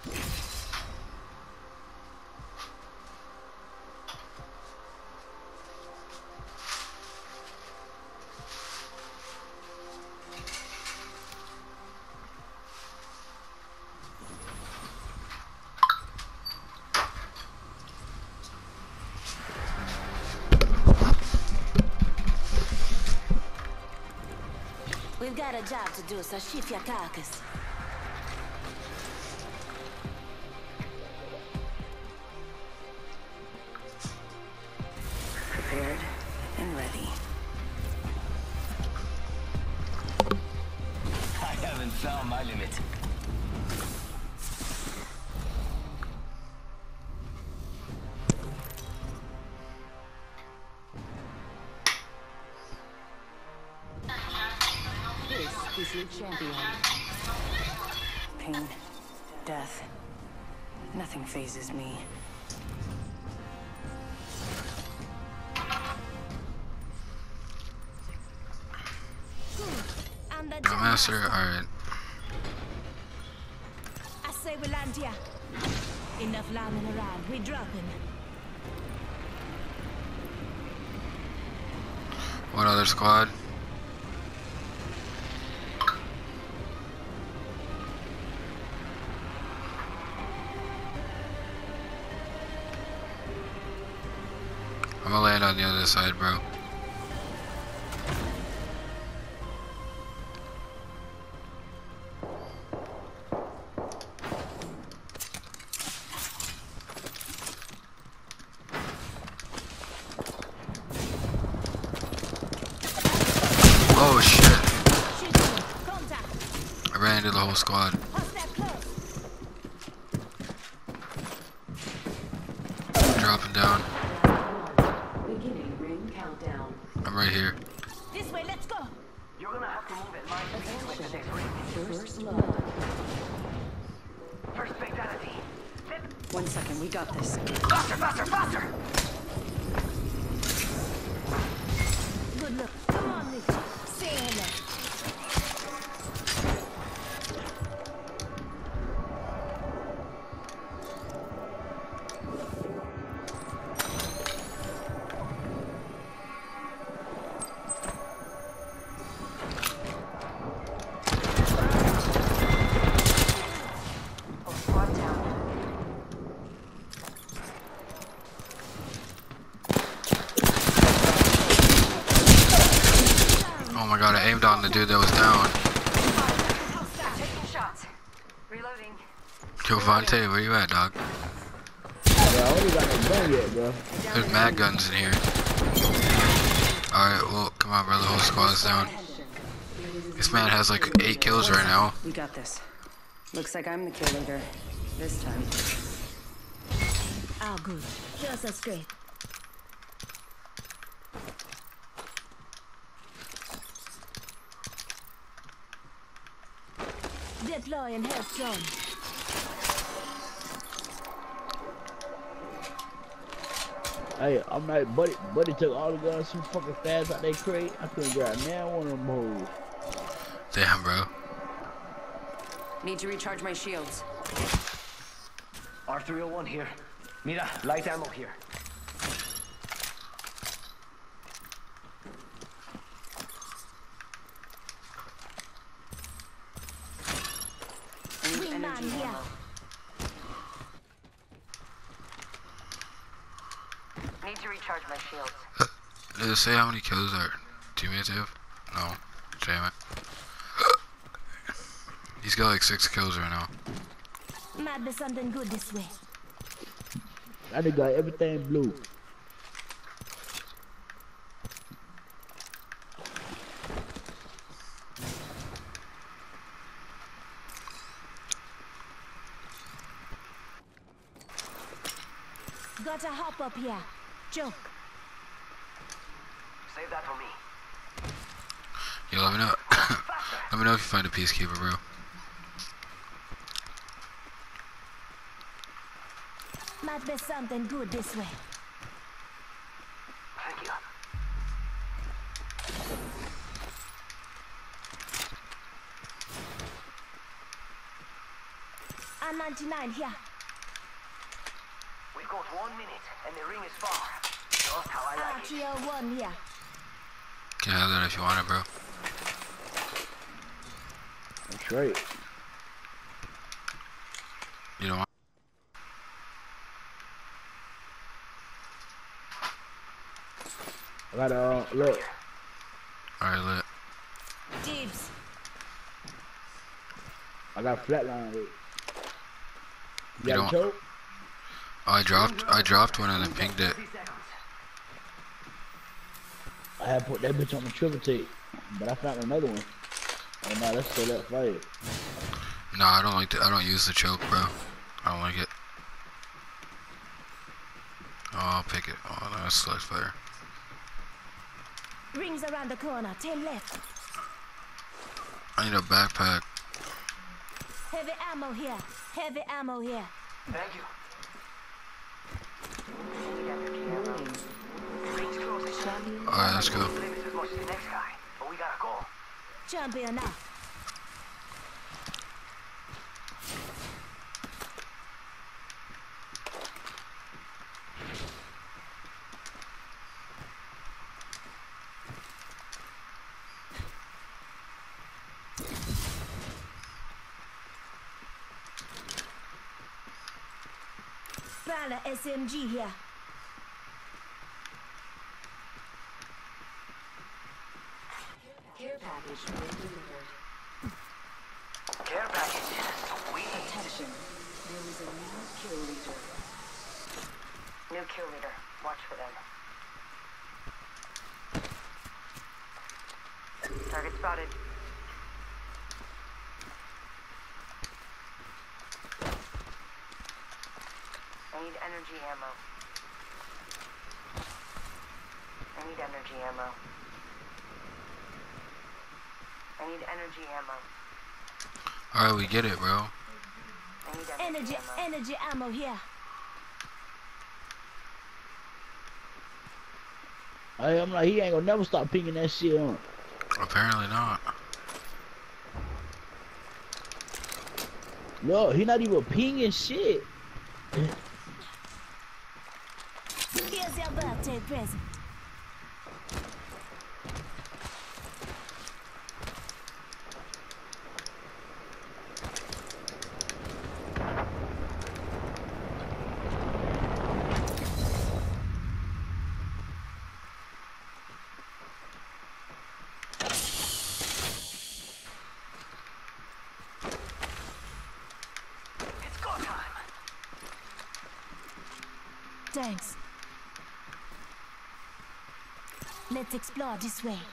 We've got a job to do, so shift your carcass. Prepared and ready. I haven't found my limit. This is your champion. Pain, death, nothing phases me. No master, alright. I say we land here. Enough lambing around, we dropping. What other squad? I'm gonna land on the other side, bro. Oh shit. I ran into the whole squad. Dropping down. Beginning ring countdown. I'm right here. This way, let's go. You're gonna have to move at my speed like the next ring. First blood. First fatality. 1 second, we got this. Faster, faster, faster! Good look. Come on, Nick. Say hello. Oh my god, I aimed on the dude that was down. Taking shots. Reloading. Yo, Vontae, where you at, dog? Yeah, I only got no gun yet, bro. There's mad guns in here. Alright, well, come on, bro, the whole squad's down. This man has like 8 kills right now. We got this. Looks like I'm the kill leader. This time. Oh, good. Just as great. Deploy and help drone. Hey, I'm like, buddy took all the guns so fucking fast out they crate. I couldn't grab now one of them hoes. Damn, bro. Need to recharge my shields. R301 here. Mira, light ammo here. Need energy ammo. Need to recharge my shields. Does it say how many kills our teammates have? No. Damn it. He's got like 6 kills right now. Might be something good this way. I done got everything blue. Gotta hop up here. Joke. Save that for me. Yo, let me know. Let me know if you find a peacekeeper, bro. Might be something good this way. Thank you. R99 here. We've got 1 minute, and the ring is far. Just how I like it. RTO1 here. Can have that if you want it, bro. That's right. You don't want. I gotta look. Alright, lit. Dibs. I got flatline with. You You got a don't- choke? Oh, I dropped one and then pinged it. 30 seconds. I had put that bitch on the triple tape, but I found another one. Oh no, that's still that fire. No, I don't like I don't use the choke, bro. I don't like it. Oh, I'll pick it. Oh, no, that's select fire. Rings around the corner. 10 left. I need a backpack. Heavy ammo here. Heavy ammo here. Thank you. Need energy ammo. Ring's close. Alright, let's go. Limits as much as the next guy, but we gotta go. Champion up. Prowler SMG here. Care package being delivered. Care package. Sweet. Attention. There is a new kill leader. New kill leader. Watch for them. Target spotted. I need energy ammo. I need energy ammo. I need energy ammo. Alright, we get it, bro. I need energy ammo. Energy ammo here. I'm like, he ain't gonna never stop picking that shit on. Apparently not. Look, he not even pinging shit. Here's your birthday present. It's go time. Thanks. Let's explore this way.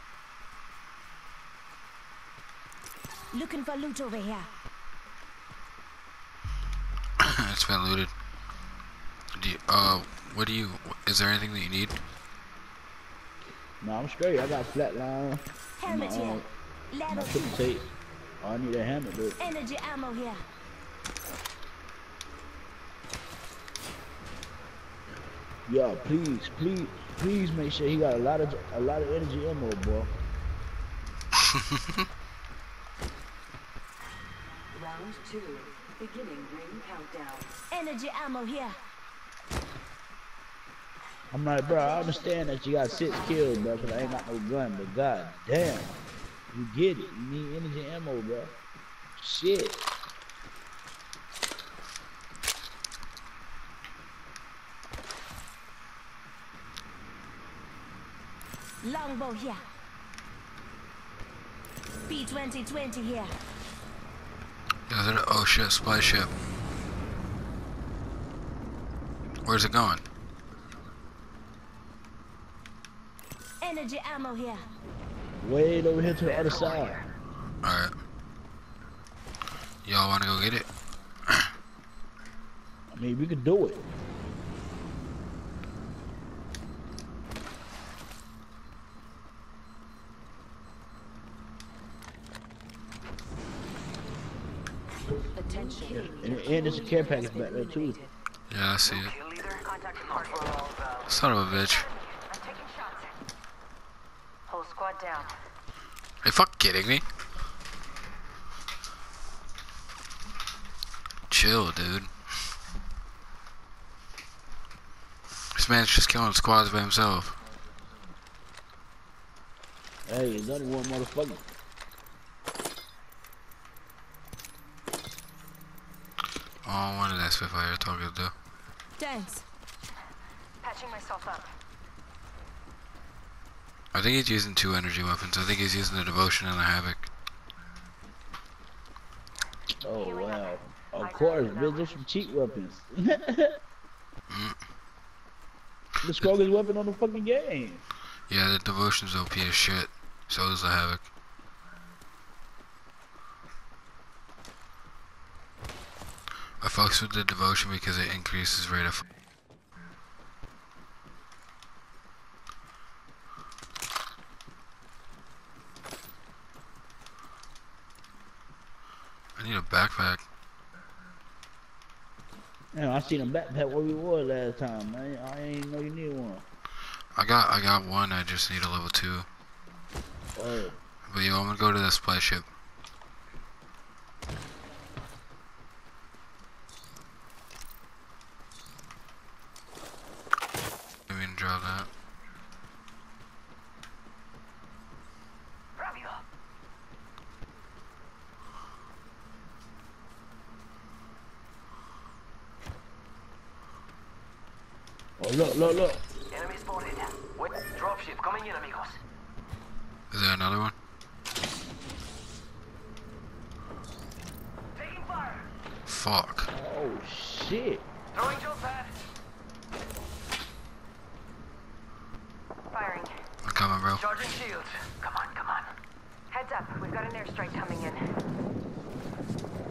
Looking for loot over here. It's been looted. What do you? Is there anything that you need? No, I'm straight. I got flatline. Helmet here. My Level 2. triple tape. Oh, I need a hammer, dude. Energy ammo here. Yo, please make sure he got a lot of energy ammo, bro. Round 2. Beginning ring countdown. Energy ammo here. I'm like, bro, I understand that you got 6 kills, bro, because I ain't got no gun, but god damn, you get it. You need energy ammo, bro. Shit. Longbow here. P2020 here. Oh shit, supply ship. Where's it going? Energy ammo here. Wait over here to the other side. Alright. Y'all wanna go get it? I mean, we could do it. Attention. And there's a care package back there, too. Yeah, I see it. Kill leader. Contact the target. Son of a bitch. I'm taking shots. Whole squad down. Are you fucking kidding me? chill, dude. This man's just killing squads by himself. Hey, there's only one motherfucker. Oh, one of that Spitfire talking to. Thanks. Patching myself up. I think he's using 2 energy weapons. I think he's using the Devotion and the Havoc. Oh wow. Of course, bitch, there's some cheap weapons. The strongest weapon on the fucking game. Yeah, the Devotion's OP as shit. So is the Havoc. I fucks with the Devotion because it increases rate of. I need a backpack. Man, I seen a backpack where we was last time, man. I ain't know you need one. I got one. I just need a level 2. Oh. But yo, I'm gonna go to the supply ship. I mean, drop that. Rápido. Oh, look. Enemy spotted. Wait, dropship coming in, amigos. Is there another one? Taking fire. Fuck. Oh, shit. Throwing jump pad. Firing. I'm coming, bro. Charging shields. Come on, come on. Heads up, we've got an airstrike coming in.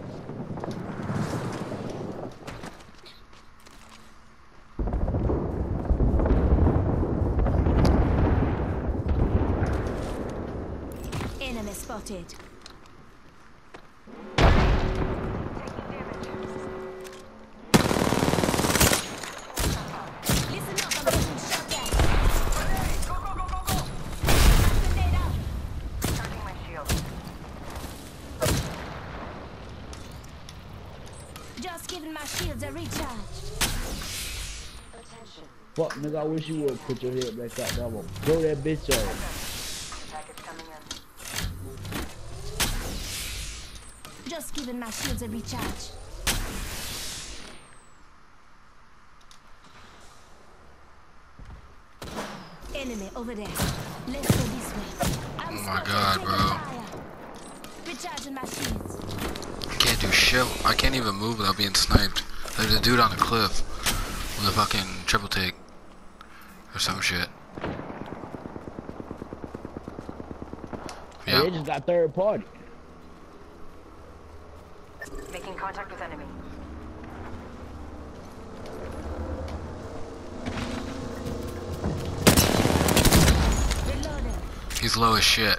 Enemy spotted. Taking damage. Listen up, I'm getting shot at. Grenade! Go, go, go, go, go! Grenade out. Charging my shield. Just giving my shields a recharge. Attention. Fuck, nigga, I wish you would put your head back out there. I'm gonna blow that bitch off. Package coming in. Just giving my shields a recharge. Enemy over there. Let's go this way. I'm Oh my spotted. God, Taking bro. fire. Recharging my shields. I can't do shit. I can't even move without being sniped. There's a dude on the cliff with a fucking triple take or some shit. Hey, Yeah. they just got third party. Making contact with enemy. Reloading. He's low as shit.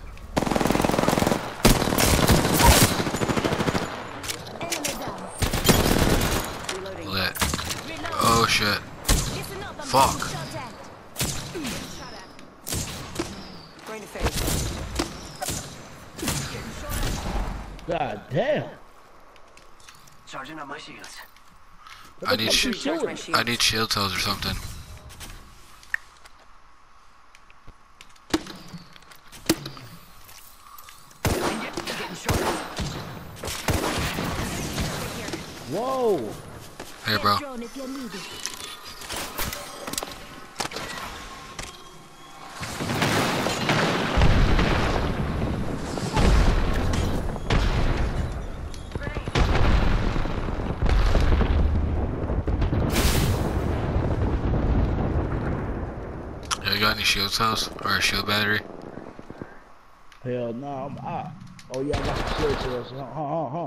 Enemy down. Reloading. Lit. Reloading. Oh shit. Listen up, I'm Fuck. getting shot at. Going to phase. God damn. Charging up my shields. I need fuck you sh Recharge my doing? shield. I need shield cells or something. Getting shot. Whoa. Here, bro. Drone if you need it. You got any shield cells or a shield battery? Hell no, I'm out. Oh yeah, I got some shield cells. Huh.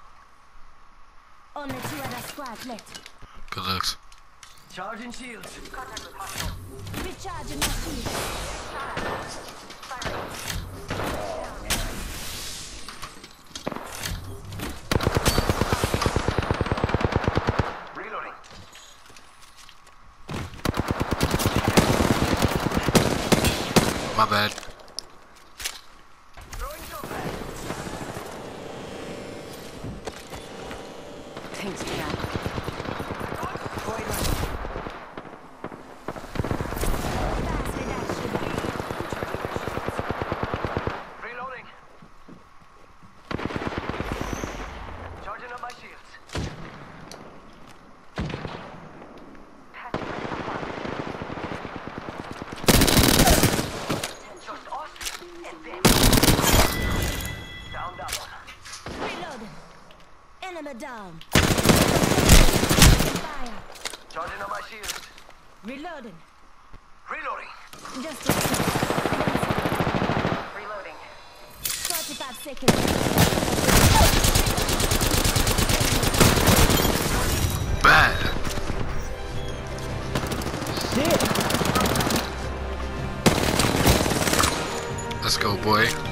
Only 2 other squads left. Good looks. Charging shields. Contact with hostile. Recharging my shields. Firing. Reloading. My bad. Throwing jump pad. Thanks, Cap. Void run. Faster, that should be. Reloading. Charging up my shields. Just us and them. Down that one. Reloading. Enemy down. Fire. Charging up my shields. Reloading. Reloading. Just a second. Reloading. 45 seconds. Bad. Shit. Let's go, boy.